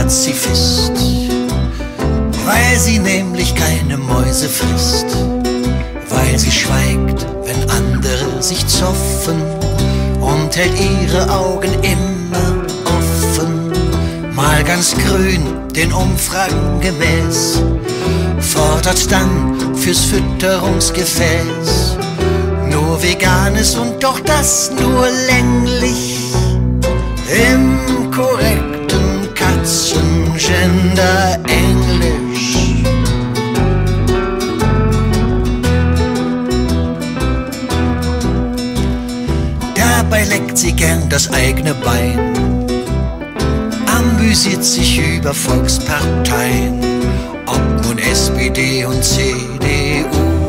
Pazifist, weil sie nämlich keine Mäuse frisst, weil sie schweigt, wenn andere sich zoffen und hält ihre Augen immer offen, mal ganz grün, den Umfragen gemäß, fordert dann fürs Fütterungsgefäß nur Veganes und doch das nur länglich im korrekten Katzengender Englisch. Dabei leckt sie gern das eigene Bein, amüsiert sich über Volksparteien, ob nun SPD und CDU.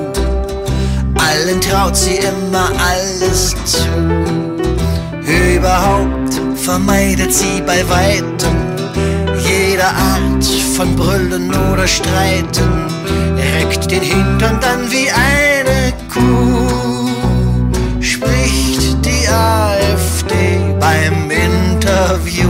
Allen traut sie immer alles zu. Überhaupt vermeidet sie bei weitem jede Art von Brüllen oder Streiten, reckt den Hintern dann wie eine Kuh, spricht die AfD beim Interview.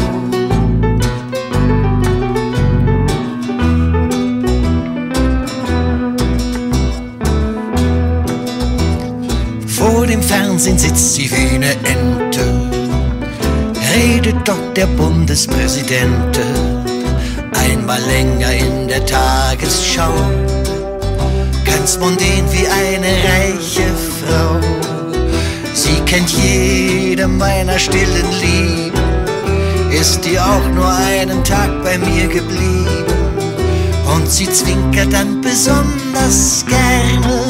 Vor dem Fernsehen sitzt sie wie eine Ente, redet dort der Bundespräsident einmal länger in der Tagesschau, ganz mondän wie eine reiche Frau. Sie kennt jede meiner stillen Lieben, ist die auch nur einen Tag bei mir geblieben, und sie zwinkert dann besonders gerne,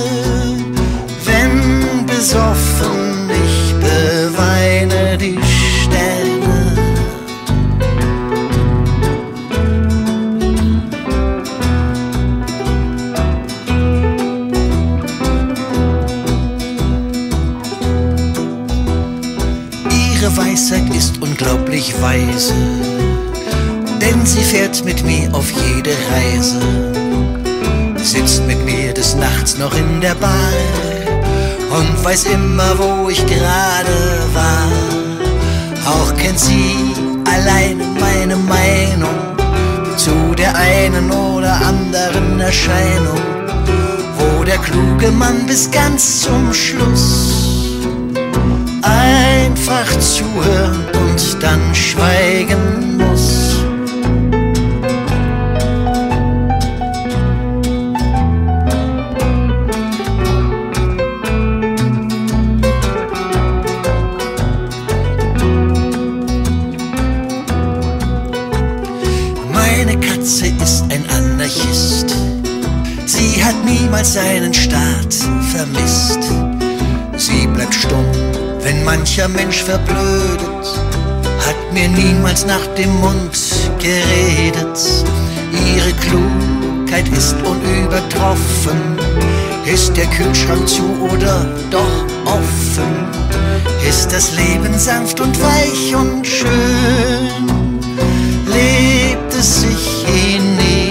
wenn besoffen ich beweine die Sterne. Ihre Weisheit ist unglaublich weise, denn sie fährt mit mir auf jede Reise, sitzt mit mir des Nachts noch in der Bar und weiß immer, wo ich gerade war. Auch kennt sie alleine meine Meinung zu der einen oder anderen Erscheinung, wo der kluge Mann bis ganz zum Schluss einfach zuhören und dann schweigen muss. Meine Katze ist ein Anarchist, sie hat niemals seinen Staat vermisst. Sie bleibt stumm, wenn mancher Mensch verblödet, hat mir niemals nach dem Mund geredet. Ihre Klugheit ist unübertroffen, ist der Kühlschrank zu oder doch offen? Ist das Leben sanft und weich und schön? Lebt es sich in